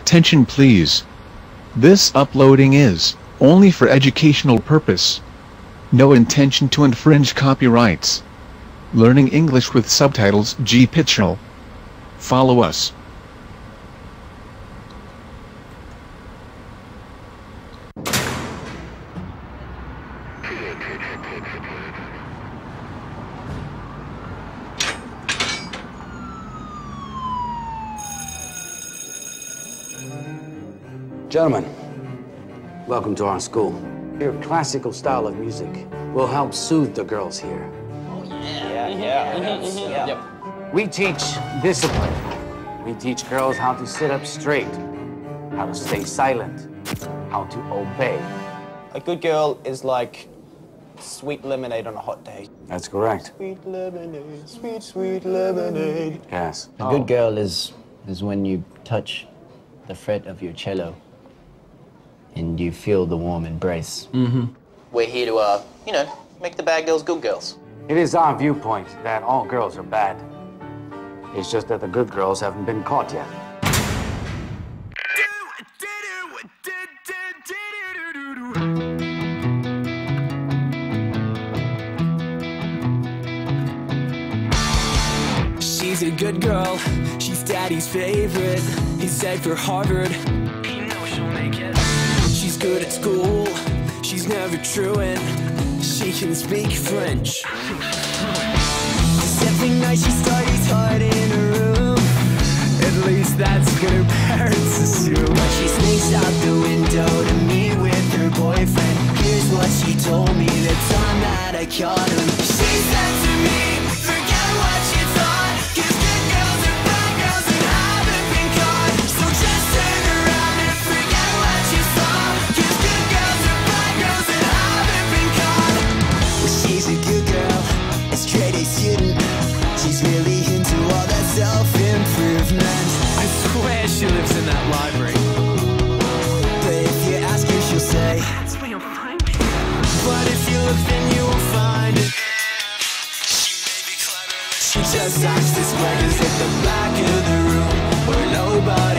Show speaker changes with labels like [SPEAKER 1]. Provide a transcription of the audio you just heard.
[SPEAKER 1] Attention please. This uploading is only for educational purpose. No intention to infringe copyrights. Learning English with subtitles GPITRAL. Follow us.
[SPEAKER 2] Gentlemen, welcome to our school. Your classical style of music will help soothe the girls here.
[SPEAKER 3] Oh, yeah. Yep.
[SPEAKER 2] We teach discipline. We teach girls how to sit up straight, how to stay silent, how to obey.
[SPEAKER 3] A good girl is like sweet lemonade on a hot day.
[SPEAKER 2] That's correct.
[SPEAKER 3] Sweet lemonade, sweet, sweet lemonade.
[SPEAKER 2] Yes.
[SPEAKER 4] A good girl is when you touch the fret of your cello and you feel the warm embrace.
[SPEAKER 3] We're here to, make the bad girls good girls.
[SPEAKER 2] It is our viewpoint that all girls are bad. It's just that the good girls haven't been caught yet.
[SPEAKER 5] She's a good girl, she's daddy's favorite. He said for Harvard, you know she'll make it. She's good at school, she's never truant. She can speak French. Every night she studies hard in her room. At least that's what her parents assume. But she sneaks out the window to meet with her boyfriend. Here's what she told me the time that I caught him. She said to me, forget what you thought, 'cause good girls are bad girls and haven't been caught. So just turn around and forget what you saw, 'cause good girls are bad girls and haven't been caught. Well, she's a good girl, a straight A student. She's really into all that self-improvement. I swear she lives in that library. But if you ask her, she'll say, that's where you'll find me. But if you look, then you will find it. She may be clever, she just acts this way. 'Cause at the back of the room, where nobody